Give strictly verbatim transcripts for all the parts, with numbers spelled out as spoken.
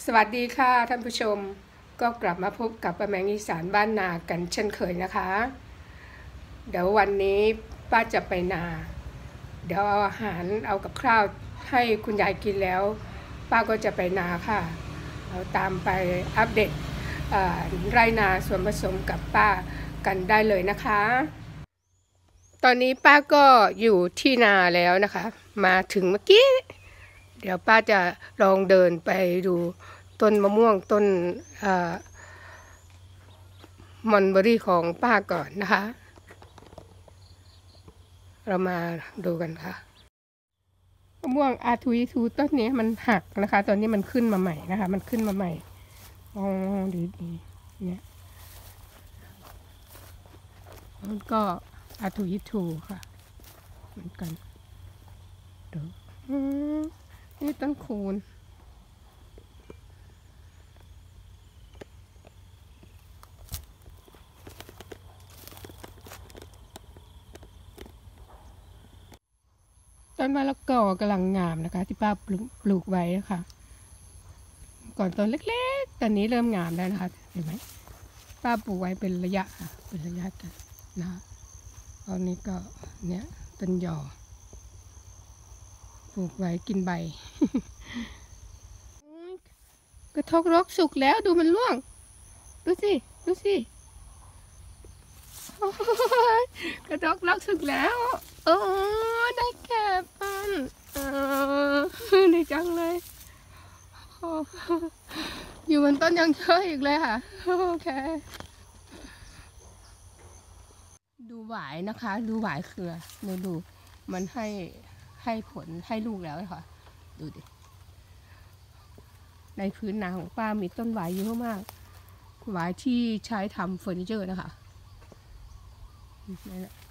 สวัสดีค่ะท่านผู้ชมก็กลับมาพบกับป้าแมงอีสานบ้านนากันเช่นเคยนะคะเดี๋ยววันนี้ป้าจะไปนาเดี๋ยวเอาอาหารเอากับข้าวให้คุณยายกินแล้วป้าก็จะไปนาค่ะเราตามไปอัปเดตไร่นาส่วนผสมกับป้ากันได้เลยนะคะตอนนี้ป้าก็อยู่ที่นาแล้วนะคะมาถึงเมื่อกี้เดี๋ยวป้าจะลองเดินไปดูต้นมะม่วงต้นมอนเบอรี่ของป้าก่อนนะคะเรามาดูกันค่ะมะม่วงอาทูยทูต้นนี้มันหักนะคะตอนนี้มันขึ้นมาใหม่นะคะมันขึ้นมาใหม่อ๋อดีดีเนี่ยมันก็อาทูยทูค่ะเหมือนกันดูนี่ต้นคูนต้นมะละกอกำลังงามนะคะที่ป้าปลูกไว้ค่ะก่อนต้นเล็กๆตอนนี้เริ่มงามแล้วนะคะเห็นไหมป้าปลูกไว้เป็นระยะค่ะเป็นระยะกันนะคะตอนนี้ก็เนี้ยต้นยอปลูกไว้กินใบ กระทกรกสุกแล้วดูมันร่วงดูสิดูสิกระทกรกสุกแล้วโอ้ได้แก่ปันเออดีจังเลยอยู่บนต้นยังเชยอีกเลยค่ะโอเคดูหวายนะคะดูหวายเครือดูดูมันให้ให้ผลให้ลูกแล้วค่ะดูดิในพื้นนาของป้ามีต้นหวายเยอะมากหวายที่ใช้ทำเฟอร์นิเจอร์นะคะนี่แหละ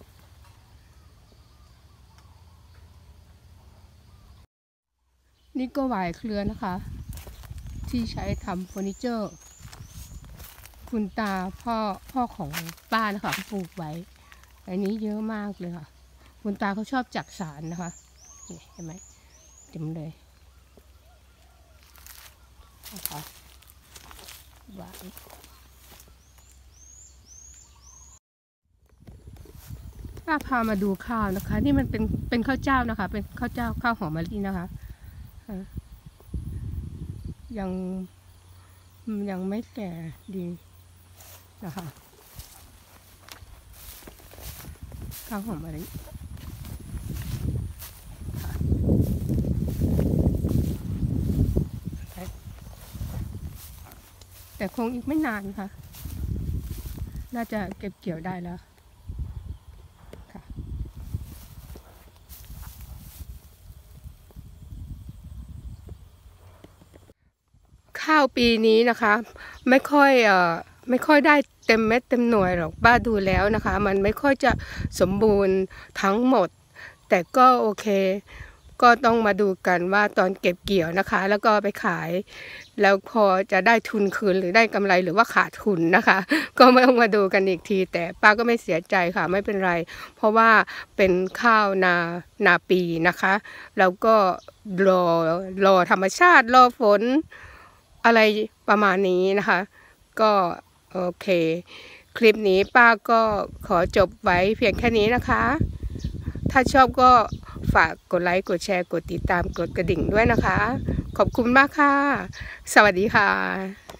นี่ก็หวายเครือนะคะที่ใช้ทำเฟอร์นิเจอร์คุณตาพ่อพ่อของป้านะคะปลูกไว้อันนี้เยอะมากเลยค่ะคุณตาเขาชอบจักสารนะคะเห็นไหมเต็มเลยนะคะหวานป้าพามาดูข้าวนะคะนี่มันเป็นเป็นข้าวเจ้านะคะเป็นข้าวเจ้าข้าวหอมมะลินะคะยังยังไม่แก่ดีนะคะข้าวหอมมะลิแต่คงอีกไม่นานค่ะน่าจะเก็บเกี่ยวได้แล้วค่ะข้าวปีนี้นะคะไม่ค่อยเอ่อไม่ค่อยได้เต็มเม็ดเต็มหน่วยหรอกป้าดูแล้วนะคะมันไม่ค่อยจะสมบูรณ์ทั้งหมดแต่ก็โอเคก็ต้องมาดูกันว่าตอนเก็บเกี่ยวนะคะแล้วก็ไปขายแล้วพอจะได้ทุนคืนหรือได้กำไรหรือว่าขาดทุนนะคะก็ไม่ต้องมาดูกันอีกทีแต่ป้าก็ไม่เสียใจค่ะไม่เป็นไรเพราะว่าเป็นข้าวนานาปีนะคะแล้วก็รอรอธรรมชาติรอฝนอะไรประมาณนี้นะคะก็โอเคคลิปนี้ป้าก็ขอจบไว้เพียงแค่นี้นะคะถ้าชอบก็ฝากกดไลค์กดแชร์กดติดตามกดกระดิ่งด้วยนะคะขอบคุณมากค่ะสวัสดีค่ะ